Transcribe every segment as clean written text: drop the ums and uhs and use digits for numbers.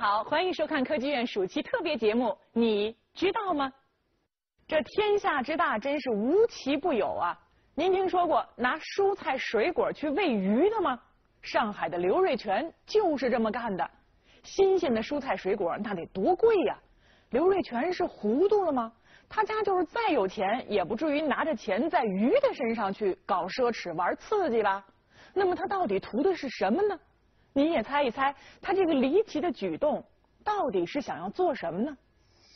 好，欢迎收看科技院暑期特别节目。你知道吗？这天下之大，真是无奇不有啊！您听说过拿蔬菜水果去喂鱼的吗？上海的刘瑞全就是这么干的。新鲜的蔬菜水果那得多贵呀！刘瑞全是糊涂了吗？他家就是再有钱，也不至于拿着钱在鱼的身上去搞奢侈、玩刺激吧？那么他到底图的是什么呢？您也猜一猜，他这个离奇的举动到底是想要做什么呢？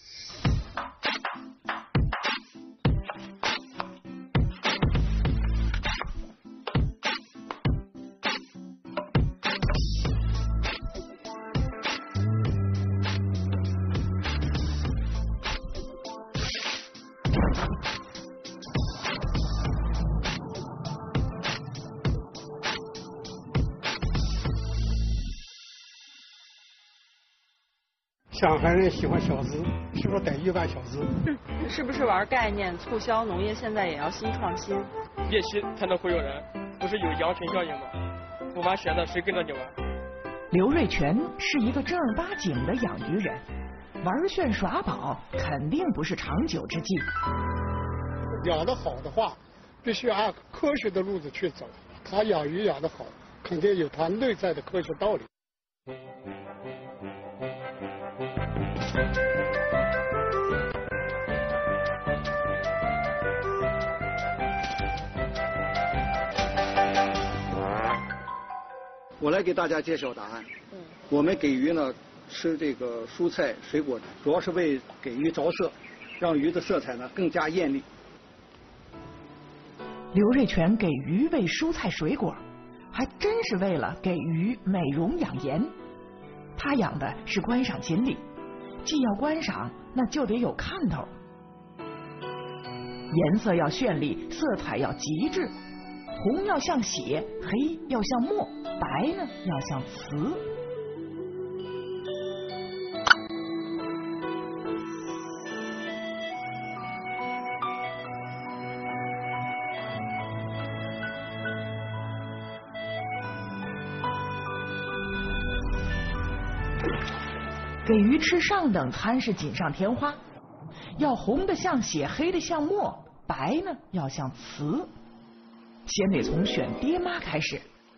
上海人喜欢小资，是不是得一万小资？ 是不是玩概念促销？农业现在也要新创新。 猎奇才能忽悠人，不是有羊群效应吗？不玩闲的，谁跟着你玩？ 刘瑞全是一个正儿八经的养鱼人，玩炫耍宝肯定不是长久之计。 养得好的话，必须按科学的路子去走。他养鱼养得好，肯定有他内在的科学道理。 我来给大家揭晓答案。我们给鱼呢吃这个蔬菜水果，主要是为给鱼着色，让鱼的色彩呢更加艳丽。 刘瑞全给鱼喂蔬菜水果，还真是为了给鱼美容养颜。他养的是观赏锦鲤，既要观赏，那就得有看头，颜色要绚丽，色彩要极致，红要像血，黑要像墨，白呢要像瓷。给鱼吃上等餐是锦上添花，要红的像血，黑的像墨，白呢要像瓷。先得从选爹妈开始。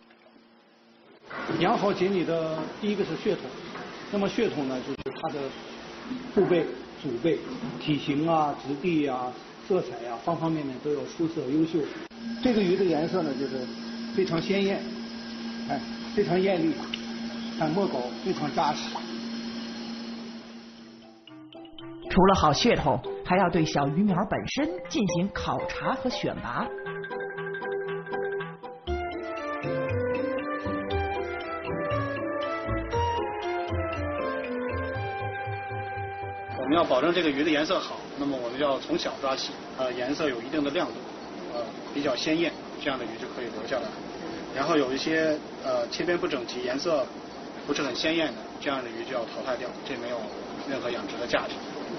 养好锦鲤的第一个是血统，那么血统呢就是它的父辈、祖辈，体型啊、质地啊、色彩啊方方面面都要出色优秀。这个鱼的颜色呢就是非常鲜艳，非常艳丽，墨稿非常扎实。 除了好血统，还要对小鱼苗本身进行考察和选拔。 我们要保证这个鱼的颜色好，那么我们要从小抓起，颜色有一定的亮度，比较鲜艳，这样的鱼就可以留下来。然后有一些切边不整齐、颜色不是很鲜艳的，这样的鱼就要淘汰掉，这没有任何养殖的价值。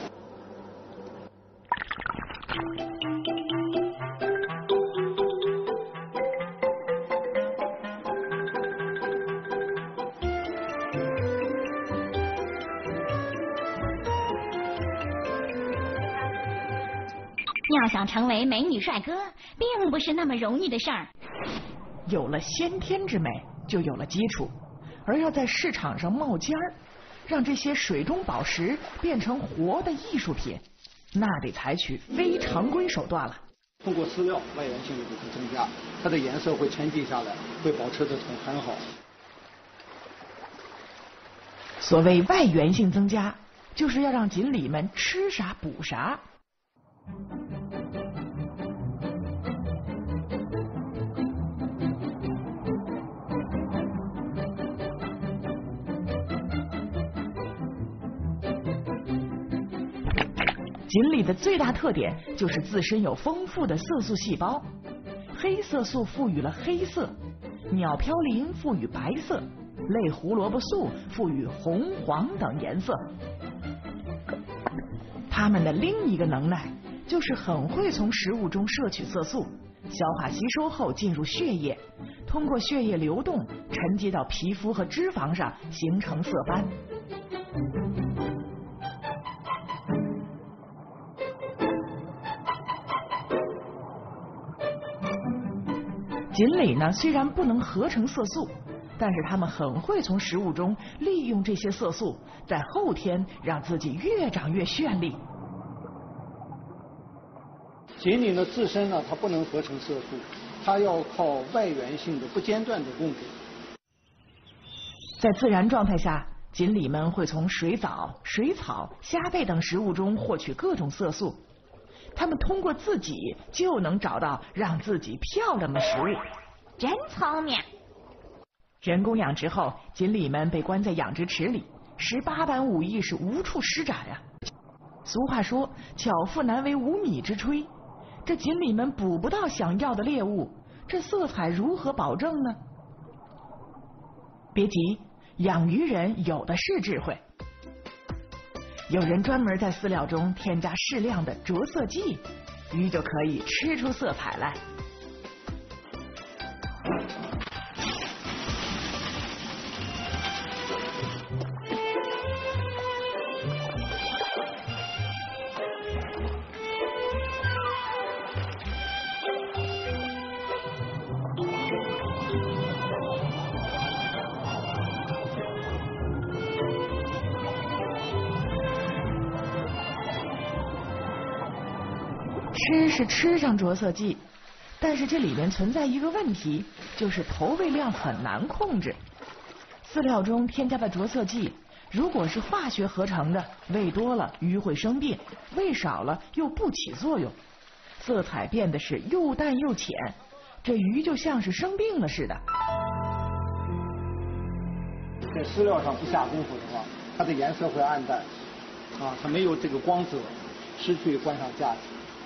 要想成为美女帅哥，并不是那么容易的事儿。 有了先天之美，就有了基础，而要在市场上冒尖儿，让这些水中宝石变成活的艺术品，那得采取非常规手段了。 通过饲料，外源性就会增加，它的颜色会沉积下来，会保持得很好。 所谓外源性增加，就是要让锦鲤们吃啥补啥。锦鲤的最大特点就是自身有丰富的色素细胞，黑色素赋予了黑色，鸟嘌呤赋予白色，类胡萝卜素赋予红、黄等颜色。它们的另一个能耐就是很会从食物中摄取色素，消化吸收后进入血液，通过血液流动沉积到皮肤和脂肪上，形成色斑。 锦鲤呢，虽然不能合成色素，但是它们很会从食物中利用这些色素，在后天让自己越长越绚丽。 锦鲤呢自身呢，它不能合成色素，它要靠外源性的不间断的供给。 在自然状态下，锦鲤们会从水藻、水草、虾贝等食物中获取各种色素。它们通过自己就能找到让自己漂亮的食物， 真聪明。 人工养殖后，锦鲤们被关在养殖池里，18般武艺是无处施展呀。俗话说，巧妇难为无米之炊。这锦鲤们捕不到想要的猎物，这色彩如何保证呢？别急，养鱼人有的是智慧。有人专门在饲料中添加适量的着色剂，鱼就可以吃出色彩来。吃是吃上着色剂，但是这里面存在一个问题，就是投喂量很难控制。饲料中添加的着色剂，如果是化学合成的，喂多了鱼会生病，喂少了又不起作用，色彩变得是又淡又浅，这鱼就像是生病了似的。 在饲料上不下功夫的话，它的颜色会暗淡，它没有这个光泽，失去观赏价值。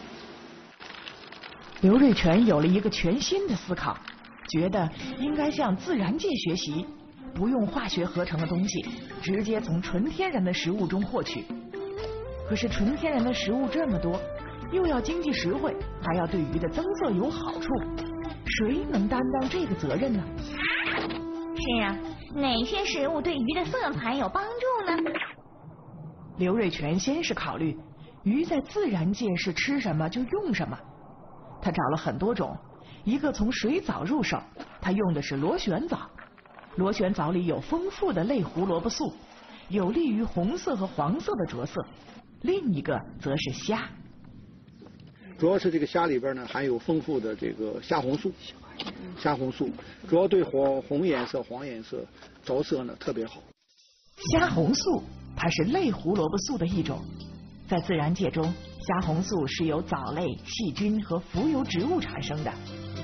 刘瑞全有了一个全新的思考，觉得应该向自然界学习，不用化学合成的东西，直接从纯天然的食物中获取。可是纯天然的食物这么多，又要经济实惠，还要对鱼的增色有好处，谁能担当这个责任呢？ 是啊，哪些食物对鱼的色彩有帮助呢？ 刘瑞全先是考虑鱼在自然界是吃什么就用什么。他找了很多种，一个从水藻入手，他用的是螺旋藻。螺旋藻里有丰富的类胡萝卜素，有利于红色和黄色的着色。另一个则是虾， 主要是这个虾里边呢含有丰富的这个虾红素，虾红素主要对红颜色、黄颜色着色呢特别好。 虾红素它是类胡萝卜素的一种，在自然界中，虾红素是由藻类、细菌和浮游植物产生的。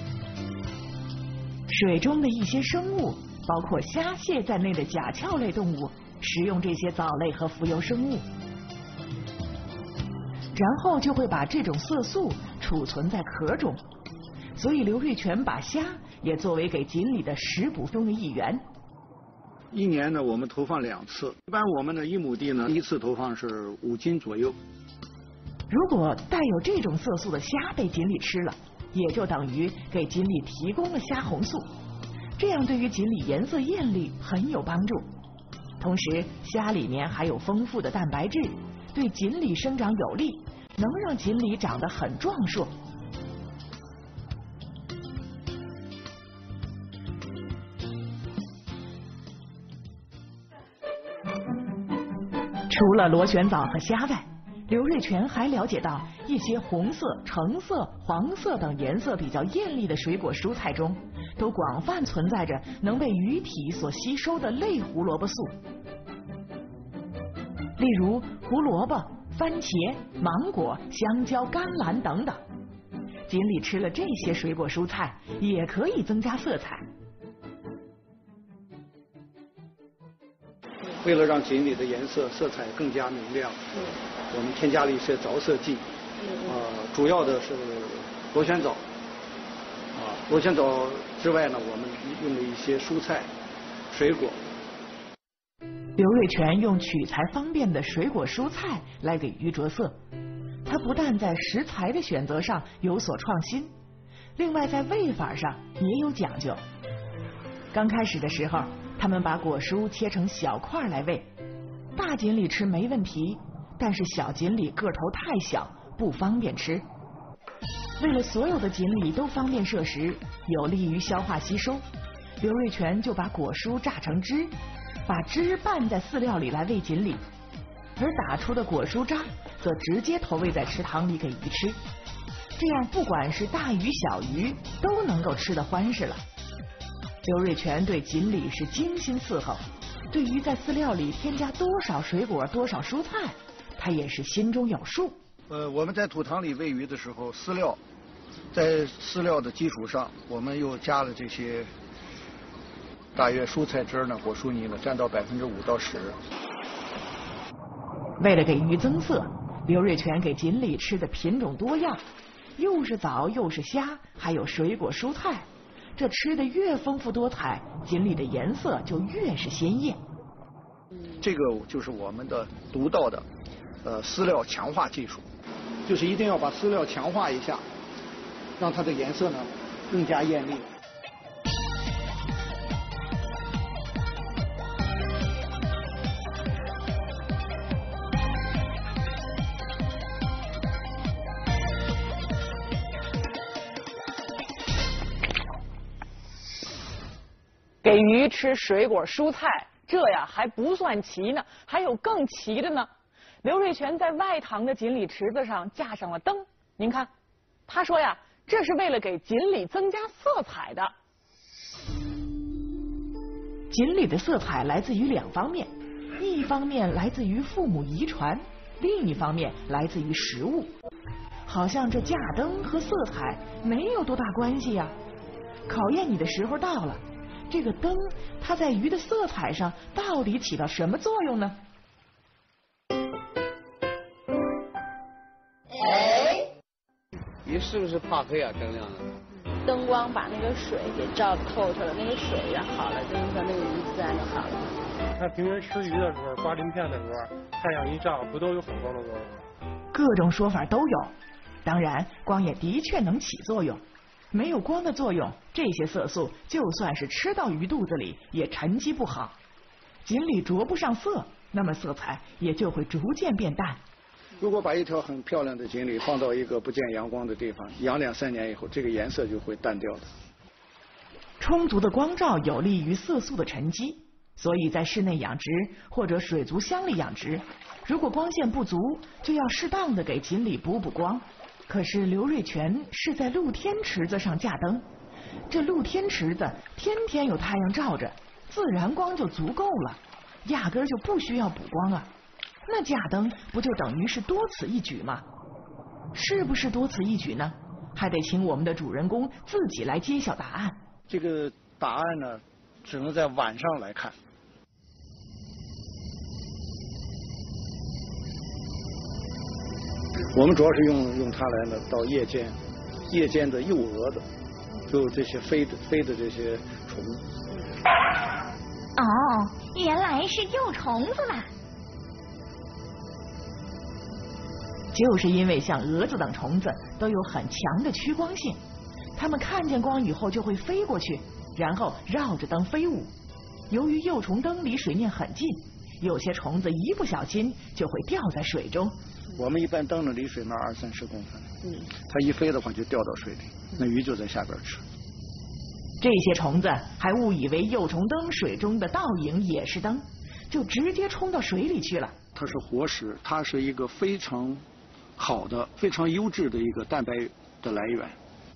水中的一些生物，包括虾蟹在内的甲壳类动物，食用这些藻类和浮游生物，然后就会把这种色素储存在壳中。所以刘瑞全把虾也作为给锦鲤的食补中的一员。 一年呢，我们投放2次，一般我们的1亩地呢，一次投放是5斤左右。 如果带有这种色素的虾被锦鲤吃了，也就等于给锦鲤提供了虾红素，这样对于锦鲤颜色艳丽很有帮助。同时，虾里面还有丰富的蛋白质，对锦鲤生长有利，能让锦鲤长得很壮硕。除了螺旋藻和虾外，刘瑞全还了解到一些红色、橙色、黄色等颜色比较艳丽的水果蔬菜中，都广泛存在着能被鱼体所吸收的类胡萝卜素。例如胡萝卜、番茄、芒果、香蕉、甘蓝等等。锦鲤吃了这些水果蔬菜，也可以增加色彩。 为了让锦鲤的颜色色彩更加明亮，我们添加了一些着色剂，主要的是螺旋藻，螺旋藻之外呢，我们用了一些蔬菜、水果。 刘瑞全用取材方便的水果蔬菜来给鱼着色，他不但在食材的选择上有所创新，另外在喂法上也有讲究。刚开始的时候，他们把果蔬切成小块来喂， 大锦鲤吃没问题，但是小锦鲤个头太小，不方便吃。为了所有的锦鲤都方便摄食，有利于消化吸收，刘瑞全就把果蔬榨成汁，把汁拌在饲料里来喂锦鲤，而打出的果蔬渣则直接投喂在池塘里给鱼吃。这样不管是大鱼小鱼都能够吃得欢实了。刘瑞全对锦鲤是精心伺候，对于在饲料里添加多少水果多少蔬菜，他也是心中有数。 我们在土塘里喂鱼的时候，饲料在饲料的基础上，我们又加了这些大约蔬菜汁呢、果蔬泥呢，占到5%到10%。 为了给鱼增色，刘瑞全给锦鲤吃的品种多样，又是藻又是虾，还有水果蔬菜。这吃的越丰富多彩，锦鲤的颜色就越是鲜艳。 这个就是我们的独到的饲料强化技术， 就是一定要把饲料强化一下，让它的颜色呢更加艳丽。 给鱼吃水果蔬菜，这呀还不算齐呢，还有更齐的呢。刘瑞全在外塘的锦鲤池子上架上了灯，您看，他说呀，这是为了给锦鲤增加色彩的。 锦鲤的色彩来自于2方面，一方面来自于父母遗传，另一方面来自于食物。好像这架灯和色彩没有多大关系呀。考验你的时候到了，这个灯它在鱼的色彩上到底起到什么作用呢？ 鱼是不是怕黑啊？灯亮了， 灯光把那个水给照透透了，那个水然好了，就是说那个鱼自然就好了。 它平时吃鱼的时候，刮鳞片的时候，太阳一照，不都有反光的作用吗？ 各种说法都有，当然光也的确能起作用。没有光的作用，这些色素就算是吃到鱼肚子里，也沉积不好。锦鲤着不上色，那么色彩也就会逐渐变淡。 如果把一条很漂亮的锦鲤放到一个不见阳光的地方，养2、3年以后，这个颜色就会淡掉的。 充足的光照有利于色素的沉积，所以在室内养殖或者水族箱里养殖，如果光线不足，就要适当的给锦鲤补光。可是刘瑞全是在露天池子上架灯，这露天池子天天有太阳照着，自然光就足够了，压根就不需要补光啊。那架灯不就等于是多此一举吗？是不是多此一举呢？还得请我们的主人公自己来揭晓答案。 这个答案呢，只能在晚上来看。我们主要是用它来呢，到夜间的诱蛾的，就这些飞的这些虫。 哦，原来是幼虫子嘛！ 就是因为像蛾子等虫子都有很强的趋光性，它们看见光以后就会飞过去，然后绕着灯飞舞。由于幼虫灯离水面很近，有些虫子一不小心就会掉在水中。 我们一般灯呢离水面20-30公分，它一飞的话就掉到水里，那鱼就在下边吃。 这些虫子还误以为幼虫灯水中的倒影也是灯，就直接冲到水里去了。 它是活食，它是一个非常好的、非常优质的一个蛋白的来源。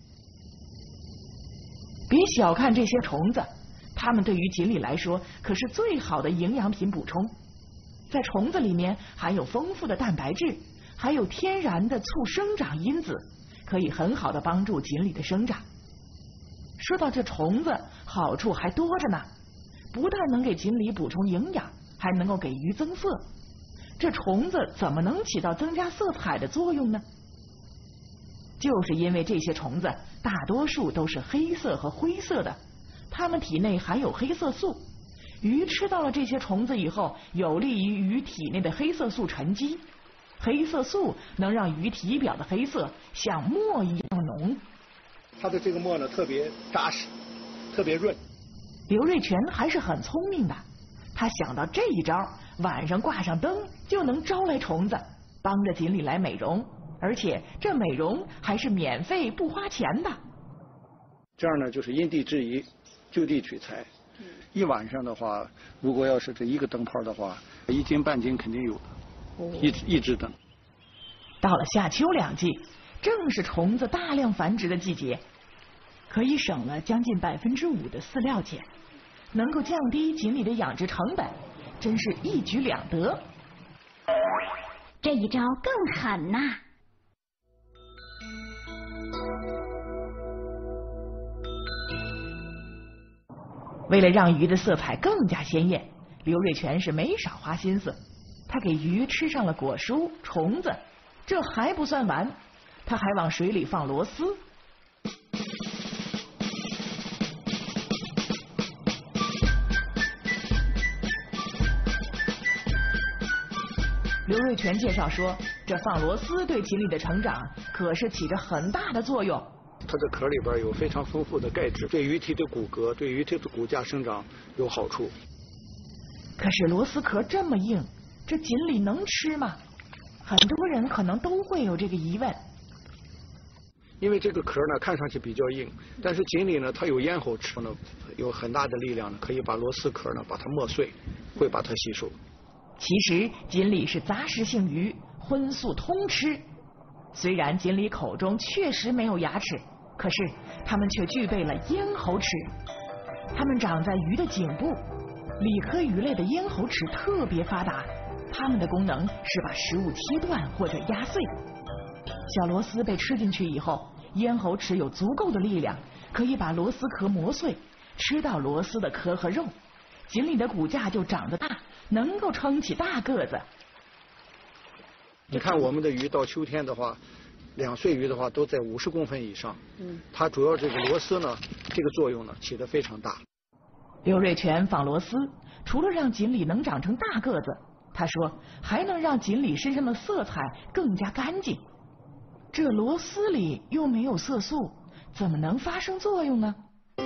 别小看这些虫子，它们对于锦鲤来说可是最好的营养品补充。在虫子里面含有丰富的蛋白质，还有天然的促生长因子，可以很好的帮助锦鲤的生长。说到这虫子，好处还多着呢，不但能给锦鲤补充营养，还能够给鱼增色。这虫子怎么能起到增加色彩的作用呢？就是因为这些虫子大多数都是黑色和灰色的，它们体内含有黑色素。鱼吃到了这些虫子以后，有利于鱼体内的黑色素沉积。黑色素能让鱼体表的黑色像墨一样浓。 它的这个墨呢特别扎实，特别润。 刘瑞全还是很聪明的，他想到这一招， 晚上挂上灯就能招来虫子，帮着锦鲤来美容，而且这美容还是免费不花钱的。 这样呢，就是因地制宜，就地取材。一晚上的话，如果要是这一个灯泡的话，1斤半斤肯定有的，一支灯。 到了夏秋两季，正是虫子大量繁殖的季节，可以省了将近5%的饲料钱，能够降低锦鲤的养殖成本，真是一举两得。 这一招更狠呐！ 为了让鱼的色彩更加鲜艳，刘瑞全是没少花心思。他给鱼吃上了果蔬、虫子，这还不算完，他还往水里放螺丝。刘瑞全介绍说，这放螺丝对锦鲤的成长可是起着很大的作用。 它的壳里边有非常丰富的钙质，对鱼体的骨骼、对鱼体的骨架生长有好处。 可是螺丝壳这么硬，这锦鲤能吃吗？很多人可能都会有这个疑问。 因为这个壳呢看上去比较硬，但是锦鲤呢它有咽喉齿呢，有很大的力量呢，可以把螺丝壳呢把它磨碎，会把它吸收。 其实锦鲤是杂食性鱼，荤素通吃。虽然锦鲤口中确实没有牙齿，可是它们却具备了咽喉齿。它们长在鱼的颈部，鲤科鱼类的咽喉齿特别发达，它们的功能是把食物切断或者压碎。小螺丝被吃进去以后，咽喉齿有足够的力量，可以把螺丝壳磨碎，吃到螺丝的壳和肉，锦鲤的骨架就长得大，能够撑起大个子。 你看我们的鱼到秋天的话，2岁鱼的话都在50公分以上。它主要这个螺丝呢，这个作用呢起得非常大。 刘瑞全放螺丝，除了让锦鲤能长成大个子，他说还能让锦鲤身上的色彩更加干净。这螺丝里又没有色素，怎么能发生作用呢？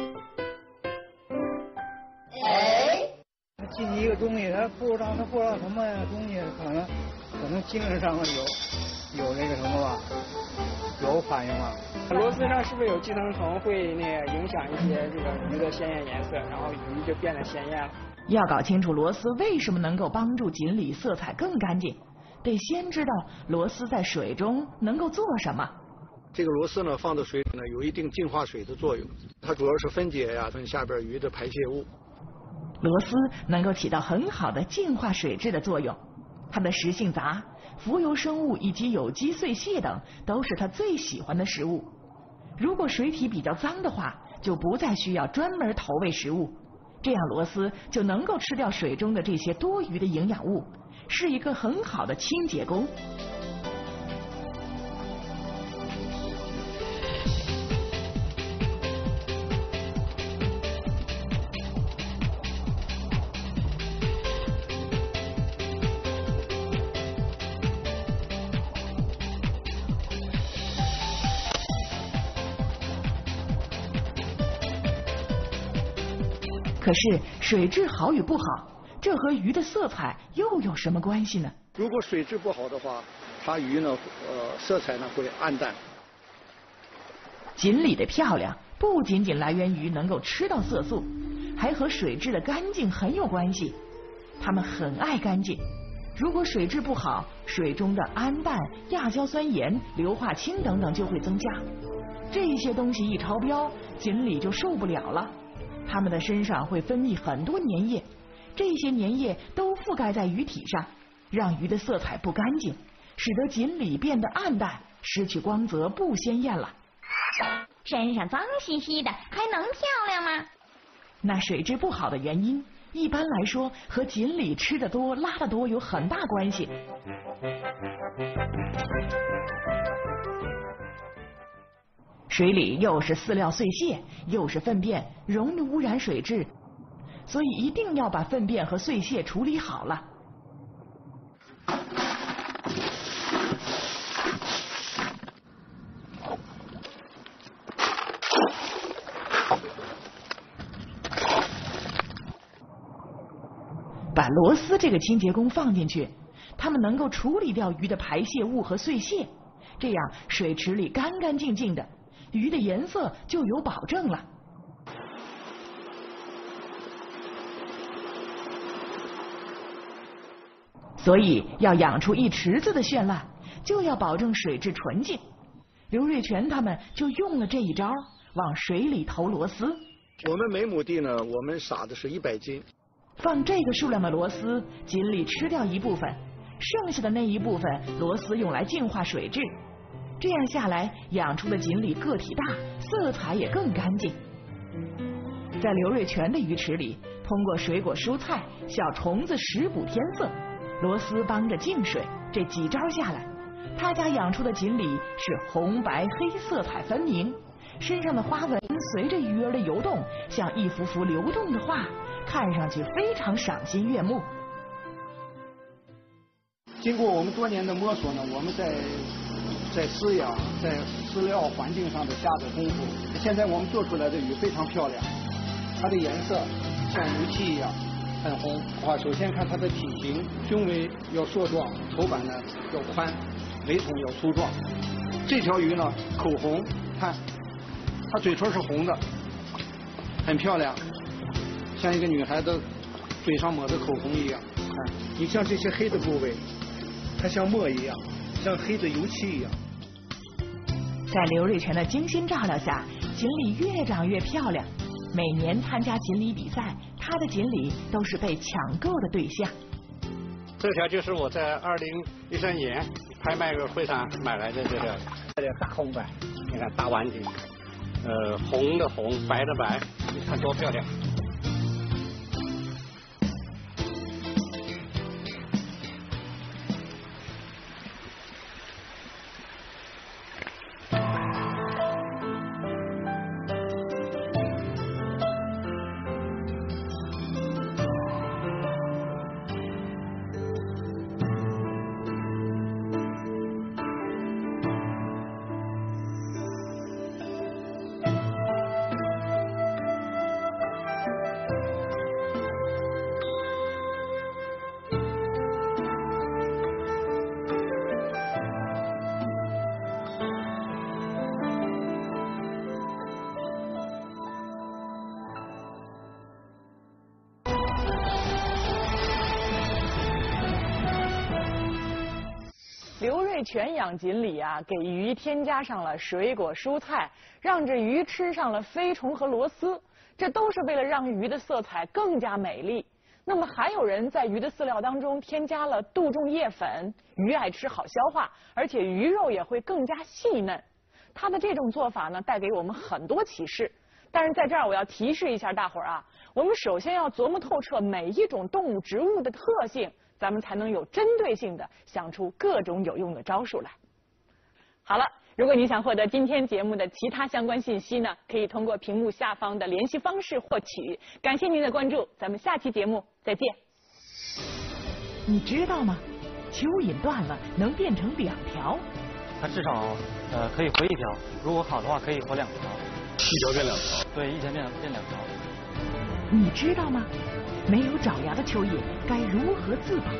进去一个东西，它不知道什么东西，可能精神上有那个什么吧，有反应吧。 螺丝上是不是有寄生虫会那个影响一些这个鱼的鲜艳颜色，然后鱼就变得鲜艳了？ 要搞清楚螺丝为什么能够帮助锦鲤色彩更干净，得先知道螺丝在水中能够做什么。 这个螺丝呢放到水里呢有一定净化水的作用，它主要是分解呀分下边鱼的排泄物。 螺丝能够起到很好的净化水质的作用，它的食性杂，浮游生物以及有机碎屑等都是它最喜欢的食物。如果水体比较脏的话，就不再需要专门投喂食物，这样螺丝就能够吃掉水中的这些多余的营养物，是一个很好的清洁工。可是水质好与不好，这和鱼的色彩又有什么关系呢？ 如果水质不好的话，它鱼呢，色彩呢会暗淡。 锦鲤的漂亮不仅仅来源于能够吃到色素，还和水质的干净很有关系。它们很爱干净，如果水质不好，水中的氨氮、亚硝酸盐、硫化氢等等就会增加。这些东西一超标，锦鲤就受不了了。它们的身上会分泌很多粘液，这些粘液都覆盖在鱼体上，让鱼的色彩不干净，使得锦鲤变得暗淡，失去光泽，不鲜艳了。 身上脏兮兮的，还能漂亮吗？ 那水质不好的原因，一般来说和锦鲤吃得多、拉得多有很大关系。水里又是饲料碎屑，又是粪便，容易污染水质，所以一定要把粪便和碎屑处理好了。把把螺丝这个清洁工放进去，它们能够处理掉鱼的排泄物和碎屑，这样水池里干干净净的，鱼的颜色就有保证了。所以要养出一池子的绚烂，就要保证水质纯净。刘瑞全他们就用了这一招，往水里投螺丝。 我们每亩地呢，我们撒的是100斤。 放这个数量的螺丝，锦鲤吃掉一部分，剩下的那一部分螺丝用来净化水质。这样下来，养出的锦鲤个体大，色彩也更干净。在刘瑞全的鱼池里，通过水果蔬菜、小虫子食补添色，螺丝帮着净水，这几招下来，他家养出的锦鲤是红白黑色彩分明，身上的花纹随着鱼儿的游动，像一幅幅流动的画，看上去非常赏心悦目。 经过我们多年的摸索呢，我们在饲养、在饲料环境上的下的功夫，现在我们做出来的鱼非常漂亮，它的颜色像油漆一样很红。首先看它的体型，胸围要硕壮，头板呢要宽，尾筒要粗壮。这条鱼呢，口红，看它嘴唇是红的，很漂亮，像一个女孩子嘴上抹的口红一样。看，你像这些黑的部位，它像墨一样，像黑的油漆一样。 在刘瑞全的精心照料下，锦鲤越长越漂亮。每年参加锦鲤比赛，他的锦鲤都是被抢购的对象。 这条就是我在2013年拍卖会上买来的这个大红白，你看大碗锦，红的红，白的白，你看多漂亮。 刘瑞全养锦鲤啊，给鱼添加上了水果蔬菜，让这鱼吃上了飞虫和螺丝，这都是为了让鱼的色彩更加美丽。那么还有人在鱼的饲料当中添加了杜仲叶粉，鱼爱吃好消化，而且鱼肉也会更加细嫩。他的这种做法呢，带给我们很多启示。但是在这儿我要提示一下大伙儿啊，我们首先要琢磨透彻每一种动物植物的特性，咱们才能有针对性的想出各种有用的招数来。好了，如果你想获得今天节目的其他相关信息呢，可以通过屏幕下方的联系方式获取。感谢您的关注，咱们下期节目再见。 你知道吗？蚯蚓断了能变成2条。 它至少可以回1条，如果好的话可以活2条。 1条变2条。 对，1条变2条。 你知道吗？没有爪牙的蚯蚓该如何自保？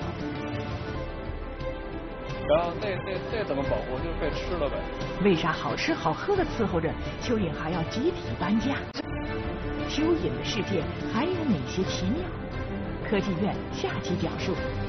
然后这怎么保护？就是被吃了呗。 为啥好吃好喝的伺候着，蚯蚓还要集体搬家？蚯蚓的世界还有哪些奇妙？科技院下期讲述。